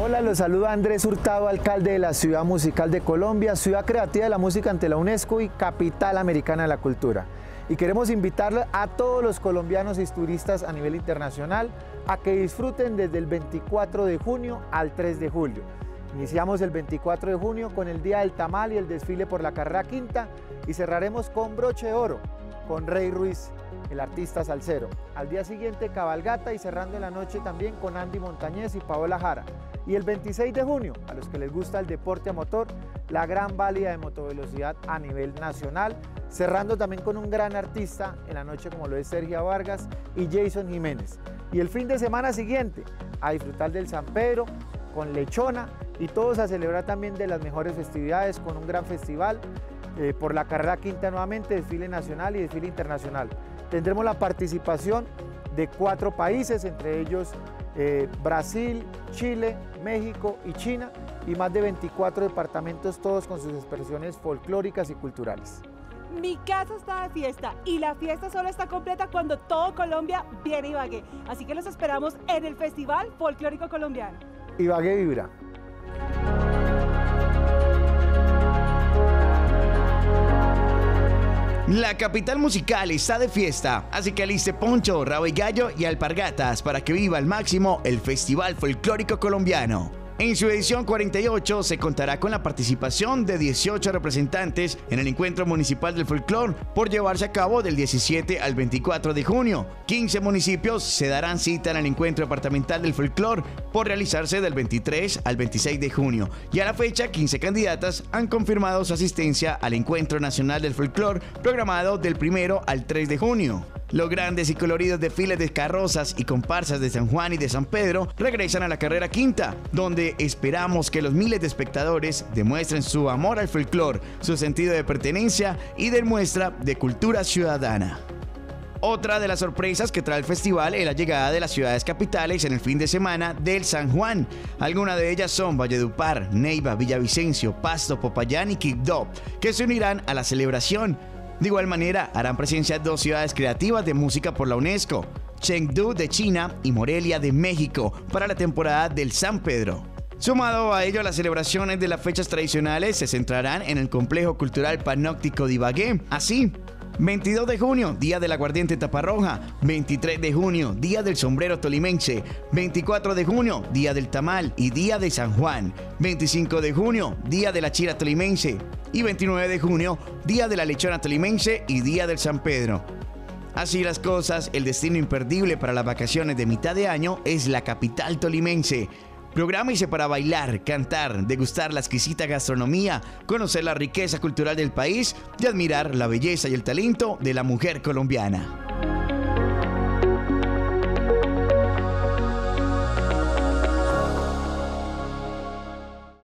Hola, los saluda Andrés Hurtado, alcalde de la Ciudad Musical de Colombia, Ciudad Creativa de la Música ante la UNESCO y Capital Americana de la Cultura. Y queremos invitarle a todos los colombianos y turistas a nivel internacional a que disfruten desde el 24 de junio al 3 de julio. Iniciamos el 24 de junio con el Día del Tamal y el desfile por la carrera quinta y cerraremos con broche de oro con Rey Ruiz, el artista salsero. Al día siguiente cabalgata y cerrando en la noche también con Andy Montañez y Paola Jara. Y el 26 de junio, a los que les gusta el deporte a motor, la gran válida de motovelocidad a nivel nacional, cerrando también con un gran artista en la noche como lo es Sergio Vargas y Jason Jiménez. Y el fin de semana siguiente, a disfrutar del San Pedro con lechona y todos a celebrar también de las mejores festividades con un gran festival por la carrera quinta nuevamente, desfile nacional y desfile internacional. Tendremos la participación de 4 países, entre ellos Brasil, Chile, México y China, y más de 24 departamentos, todos con sus expresiones folclóricas y culturales. Mi casa está de fiesta y la fiesta solo está completa cuando todo Colombia viene a Ibagué. Así que los esperamos en el Festival Folclórico Colombiano. Ibagué vibra. La capital musical está de fiesta, así que aliste poncho, rabo y gallo y alpargatas para que viva al máximo el Festival Folclórico Colombiano. En su edición 48 se contará con la participación de 18 representantes en el Encuentro Municipal del Folclor por llevarse a cabo del 17 al 24 de junio. 15 municipios se darán cita en el Encuentro Departamental del Folclor por realizarse del 23 al 26 de junio. Y a la fecha, 15 candidatas han confirmado su asistencia al Encuentro Nacional del Folclor programado del 1 al 3 de junio. Los grandes y coloridos desfiles de carrozas y comparsas de San Juan y de San Pedro regresan a la carrera quinta, donde esperamos que los miles de espectadores demuestren su amor al folclor, su sentido de pertenencia y de muestra de cultura ciudadana. Otra de las sorpresas que trae el festival es la llegada de las ciudades capitales en el fin de semana del San Juan. Algunas de ellas son Valledupar, Neiva, Villavicencio, Pasto, Popayán y Quibdó, que se unirán a la celebración. De igual manera, harán presencia 2 ciudades creativas de música por la UNESCO, Chengdu de China y Morelia de México, para la temporada del San Pedro. Sumado a ello, las celebraciones de las fechas tradicionales se centrarán en el Complejo Cultural Panóptico de Ibagué. Así, 22 de junio, Día del Aguardiente Taparroja, 23 de junio, Día del Sombrero Tolimense, 24 de junio, Día del Tamal y Día de San Juan, 25 de junio, Día de la Chira Tolimense y 29 de junio, Día de la Lechona Tolimense y Día del San Pedro. Así las cosas, el destino imperdible para las vacaciones de mitad de año es la capital tolimense. Prográmese para bailar, cantar, degustar la exquisita gastronomía, conocer la riqueza cultural del país y admirar la belleza y el talento de la mujer colombiana.